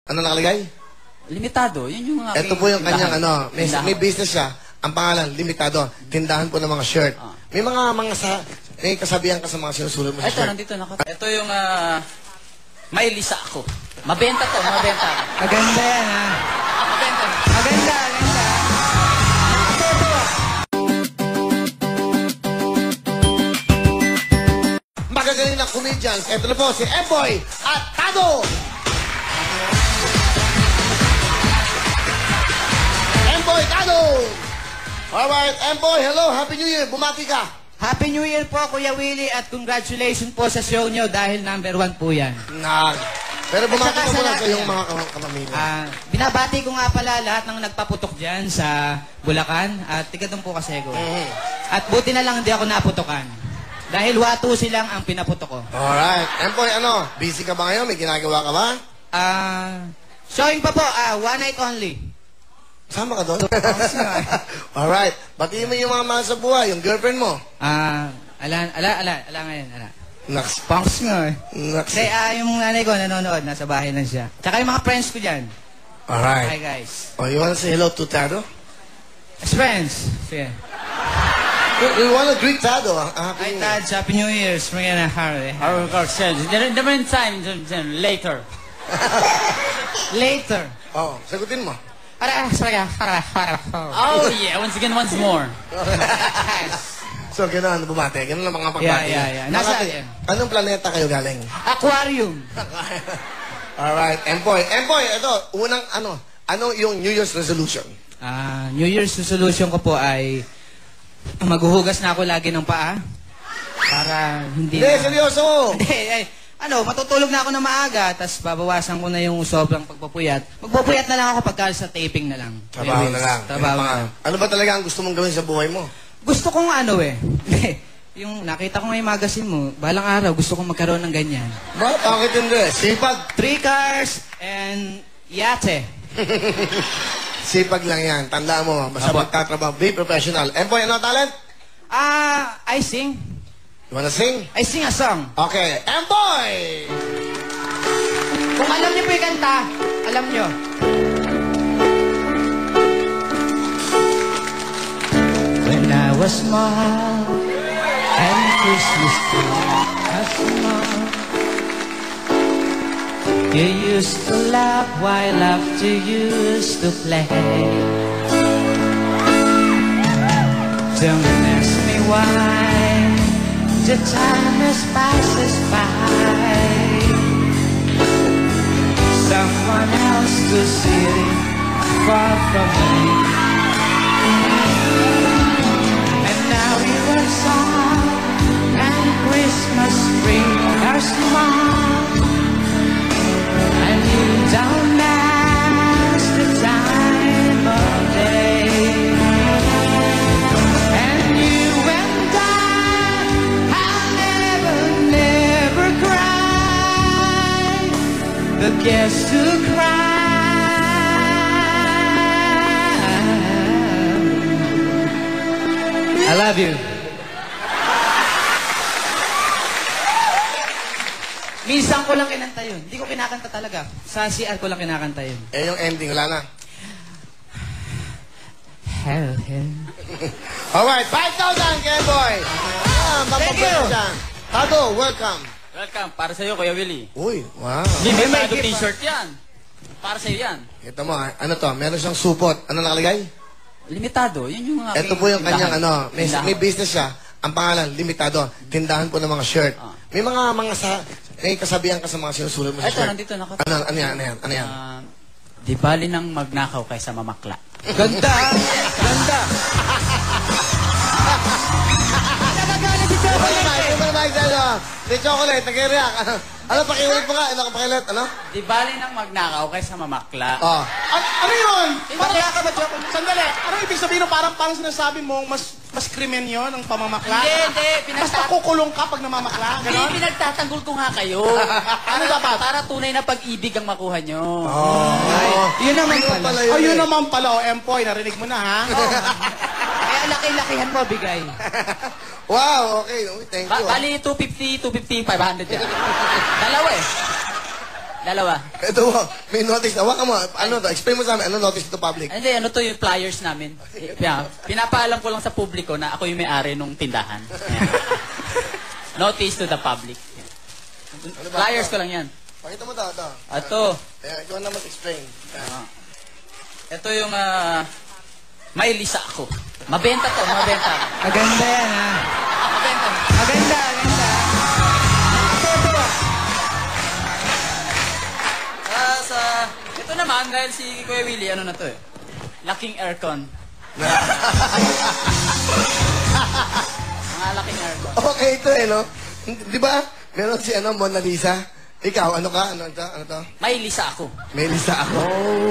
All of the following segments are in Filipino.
Ano nakalagay? Limitado. Yun yung aking Ito po yung kanyang tindahan. may business siya. Ang pangalan, Limitado. Tindahan po ng mga shirt. May kasabihan ka sa mga sinusulot mo sa Ito, shirt. nandito. Ito yung may lisa ako. Mabenta to, mabenta. Maganda yan, ha? Mabenta. Maganda, maganda. Magagaling na comedians. Ito na po si Emboy at Tado! Emboy, Tado! Alright, Emboy, hello, Happy New Year. Bumati ka. Happy New Year po, Kuya Willie, at congratulations po sa show nyo dahil #1 po yan. Pero bumati At ka saka muna sa sa iyong mga kamamilya. Binabati ko nga pala lahat ng nagpaputok dyan sa Bulacan at tigadong po kasi ko. At buti na lang hindi ako naputokan. Dahil watu silang ang pinaputok ko. Alright, Emboy, busy ka ba ngayon? May ginagawa ka ba? Showing pa po, one night only. Sama ka doon? Alright, batiin mo yung mga mahal sa buhay, yung girlfriend mo. Ala ngayon, ala. Naks. Punks nga eh. Naks. Kasi yung nanay ko nanonood, nasa bahay lang siya. Tsaka yung mga friends ko dyan. Alright. Hi guys. Oh, you wanna say hello to Tado? As friends. Sige. We wanna greet Tado. Hi Tad, Happy New Year. Spring and a Harley. Of course, the meantime, later. Later. Oh, sagutin mo. Oh yeah, once again, once more. So, gano'n, bumate. Gano'n lang mga pagbati. Yeah. Anong planeta kayo galing? Aquarium. Alright, Emboy. Emboy, ito, unang ano yung New Year's resolution? New Year's resolution ko po ay maghuhugas na ako lagi ng paa. Para hindi Hindi, seryoso! Hindi, matutulog na ako na maaga, tapos babawasan ko na yung sobrang pagpupuyat. Magpupuyat na lang ako pagka sa taping na lang. Trabaho na lang. Trabaho na lang. Ano ba talaga ang gusto mong gawin sa buhay mo? Gusto kong yung nakita ko nga yung magazine mo, balang araw gusto kong magkaroon ng ganyan. Bakit hindi? Sipag. 3 cars and yate. Sipag lang yan. Tandaan mo, basta magtatrabaho. Be professional. Emboy, ano talent? I sing. You wanna sing? I sing a song. Okay, Emboy! Kung alam niyo po yung kanta, alam niyo. When I was small and Christmas was small, you used to laugh while laughter used to play. Don't ask me why the time has passes by. Someone else to see far from me. And now you are song and Christmas tree are small, and you don't match the time of day. And you and I'll never cry, but guess who cries? I love you. Minsan ko lang kinanta yun. Hindi ko kinakanta talaga. Sa CR ko lang kinakanta yun. Yung ending, wala na. Hell. Alright, 5,000 kay Emboy! Thank you! Tado, welcome! Welcome, para sa'yo, Kuya Willie. Uy, wow. Limitado t-shirt yan. Para sa'yo yan. Kita mo, ano to, meron siyang supot. Ano nakalagay? Limitado, yun yung aking Ito po yung kanyang, tindahan. may business siya. Ang pangalan, Limitado. Tindahan po ng mga shirt. May kasabihan ka sa mga sinusulot mo sa Ito, shirt. nandito na Ano yan? Di bali nang magnakaw kaysa mamakla. Ganda! Ganda! Nagagalit si Chocolate! Si Chocolate, nag-react. Ano, pakiulit mo nga. Ano, pakiulit, ano? Di bali nang magnakaw kaysa mamakla. Oh. Ano yun? Bakla ka ba, Chocolate? Sandali. Ano ibig sabihin ng parang sinasabi mong mas krimen yun ang pamamakla? Hindi. Basta kukulong ka pag namamakla? Hindi, Ganon? pinagtatanggol ko nga kayo. Ano dapat? Para tunay na pag-ibig ang makuha nyo. Yun naman pala. Ayun naman pala, o Empoy, narinig mo na, ha? Kaya laki-lakihan mo, bigay. Wow, okay. Thank you. Bali, 250, 500 yan. Dalawa eh. Dalawa. Ito mo, may notice na. Waka mo, ano to? Explain mo sa amin, ano notice to public? Hindi, ano to yung flyers namin. Pinapaalam ko lang sa publiko na ako yung may-ari nung tindahan. Ayan. Notice to the public. Ano ba? Flyers ko lang yan. Pakita mo to. Ito. Ikaw na mag-explain. Ito yung may lisa ako. Mabenta to, mabenta. Maganda yan, ha? Mabenta. Maganda. Ito naman, dahil si Kuya Willie, ano na to eh? Laking aircon. Mga laking aircon. Okay ito eh, no? Di ba? Meron si Mona Lisa. Ikaw, ano ka? Ano to? May lisa ako. May lisa ako.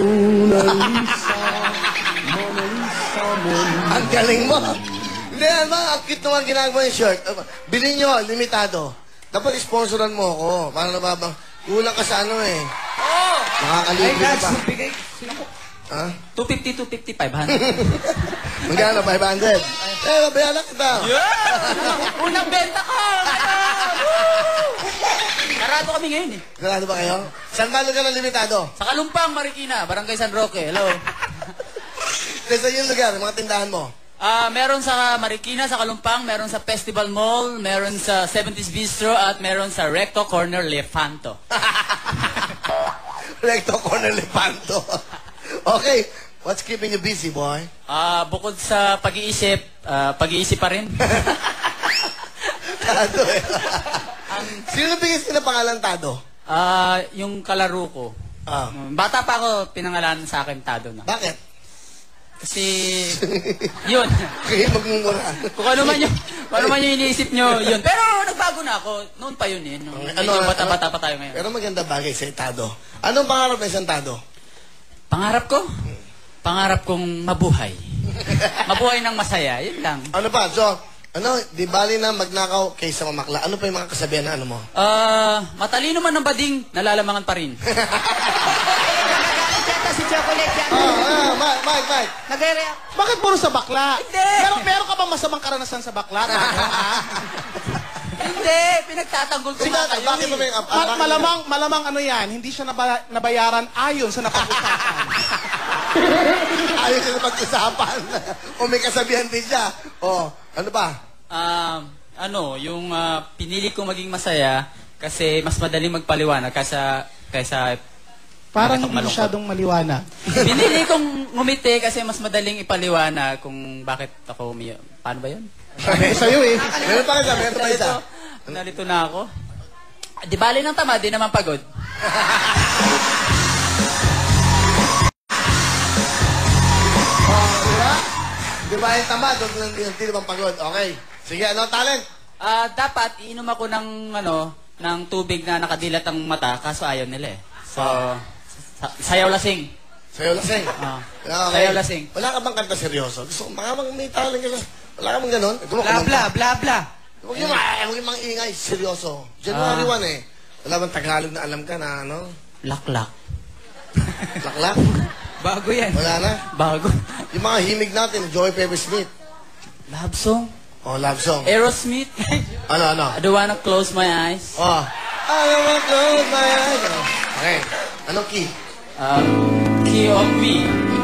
Ang galing mo. Hindi, ang cute naman ginagawa yung shirt. Bilhin nyo, limitado. Dapat sponsoran mo ako. Para nababang, kulang ka sa ano eh. Oh! Makakalibre Ay, pa. bigay. Ha? 250, 500. Magkano? 500? Mabayaran kita. Yeah! Unang benta ko! Karado kami ngayon eh. Sarado ba kayo? Saan ba lugar ng limitado? Sa Kalumpang, Marikina, Barangay San Roque. Hello. Sa yung lugar, mga tindahan mo. Meron sa Marikina, sa Kalumpang, meron sa Festival Mall, meron sa 70s Bistro, at meron sa Recto Corner Lefanto. Recto Corner Lepanto. Okay. What's keeping you busy, boy? Bukod sa pag-iisip, pag-iisip pa rin. Tado eh. Sino bigay sila pangalan Tado? Yung kalaro ko. Ah. Bata pa ako, pinangalan sa akin Tado na. Bakit? Kasi, yun. Kayo magmumura. Kung ano man yung iniisip nyo, yun. Pero nagbago na ako. Noon pa yun eh. Medyo bata-bata pa tayo ngayon. Pero maganda bagay sa Tado. Anong pangarap ng isang Tado? Pangarap ko? Pangarap kong mabuhay. Mabuhay ng masaya. Yun lang. Ano pa? So, di bali na magnakaw kaysa mamakla. Ano pa yung mga kasabihan na ano mo? Matalino man ng bading, nalalamangan pa rin. Nagagalit yata si Chocolate yan. Mike. Nagre-react. Bakit puro sa bakla? Hindi. Meron ka ba masamang karanasan sa bakla? Hindi, pinagtatanggol ko Sige, nga kayo. bakit ba yung... Malamang ano yan, hindi siya nabayaran ayon sa napag-usapan. Ayos na pag-usapan. O may kasabihan din siya. O, ano pa? Yung pinili kong maging masaya kasi mas madaling magpaliwanag kaysa Parang bakit ako hindi malungkot? masyadong maliwanag. Pinili kong ngumiti kasi mas madaling ipaliwanag kung bakit ako umiyak. Paano ba yun? Sabi ko sa'yo eh. Meron pa isa. Nalito na ako. Di bali ng tama, di naman pagod. Diba? Diba yung tama? Doon hindi naman pagod. Okay. Sige, ano talent? Dapat iinom ako ng tubig na nakadilat ang mata, kaso ayaw nila eh. So, sayaw lasing. Sayo lasing. Sayaw lasing. Wala ka bang kanta seryoso? Gusto ko, baka may talent ka. Wala ka bang ganun? Bla. Huwag yung mga ingay. Seryoso. January 1 eh. Wala bang Tagalog na alam ka na ano? Laklak. Laklak? Bago yan. Wala na. Bago. Yung mga himig natin, Joey Pepper Smith. Love song. Oh, love song. Aerosmith. Ano? I don't wanna close my eyes. Oh. I wanna close my eyes. Okay. Anong key? Key of me.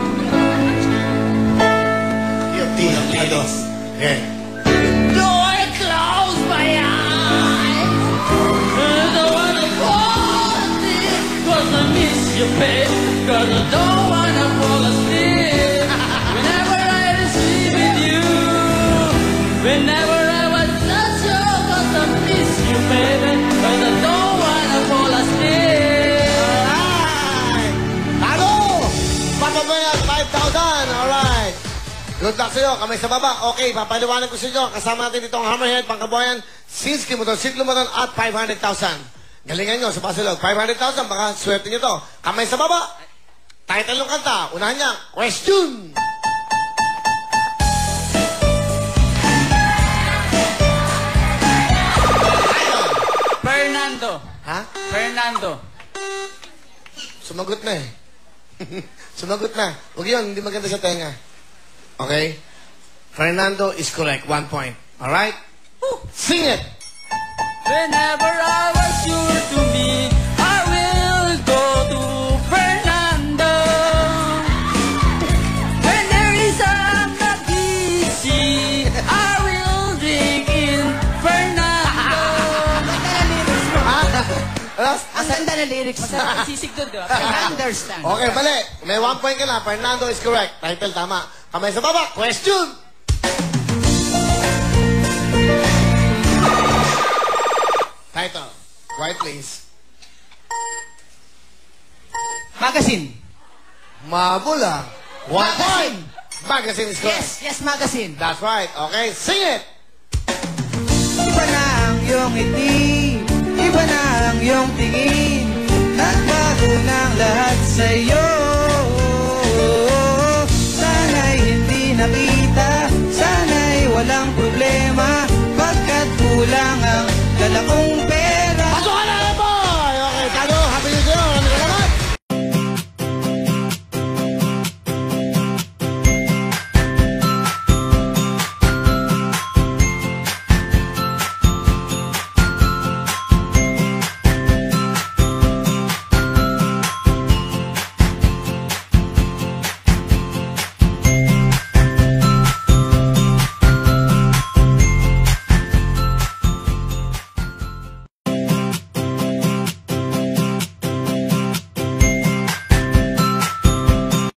Key of D. Ano? Okay. Do I close my eyes? I don't wanna fall asleep. 'Cause I miss you, babe. 'Cause I don't wanna fall asleep. Whenever I sleep with you. Whenever I was touch you. 'Cause I miss you, baby. 'Cause I don't wanna fall asleep. Alright! Tado! Pagkaba yan, 5,000. Alright. Good luck sa'yo. Kamay sa baba. Okay, papaliwanag ko sa inyo. Kasama natin itong Hammerhead, Pangkabuhayan, Sinski Motor, Siklo Motor, at 500,000. Galingan nyo sa Pasilog. 500,000, baka swerte nyo to. Kamay sa baba. Title ng kanta. Unahan niya, question! Fernando. Ha? Fernando. Sumagot na eh. Sumagot na. Huwag yun, hindi maganda sa tenga. Okay? Fernando is correct. 1 point. Alright? Sing it! Whenever I was sure to me, I will go na lyrics. Masarap ang sisig doon, di ba? Understand. Okay, mali. May 1 point ka na. Fernando is correct. Title tama. Kamay sa baba. Question! Title. Quiet please. Magazine. Mabula. 1 point. Magazine. Magazine is correct. Yes, magazine. That's right. Okay, sing it. Iba na ang iyong ngiti, iba na ang iyong tingin, at bago ng lahat sa'yo.